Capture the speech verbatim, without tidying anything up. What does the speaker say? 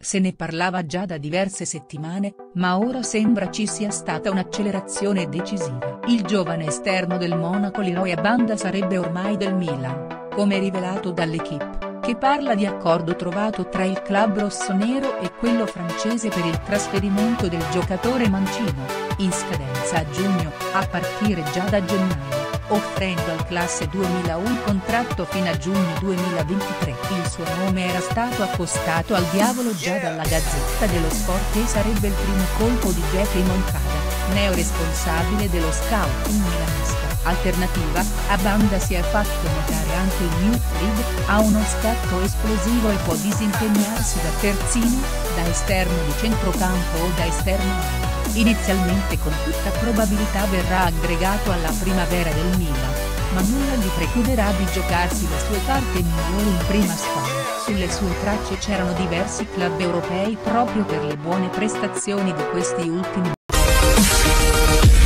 Se ne parlava già da diverse settimane, ma ora sembra ci sia stata un'accelerazione decisiva. Il giovane esterno del Monaco Leroy Abanda sarebbe ormai del Milan, come rivelato dall'Equipe, che parla di accordo trovato tra il club rossonero e quello francese per il trasferimento del giocatore mancino, in scadenza a giugno, a partire già da gennaio, offrendo al classe duemilauno un contratto fino a giugno duemilaventitré. Il suo nome era stato accostato al diavolo già dalla Gazzetta dello Sport e sarebbe il primo colpo di Jeffrey Moncada, neo responsabile dello scouting milanista. Alternativa, Abanda si è fatto notare anche in Youth League, ha uno scatto esplosivo e può disimpegnarsi da terzino, da esterno di centrocampo o da esterno. Inizialmente con tutta probabilità verrà aggregato alla primavera del Milan, ma nulla gli precluderà di giocarsi le sue carte migliori in prima squadra. Sulle sue tracce c'erano diversi club europei proprio per le buone prestazioni di questi ultimi.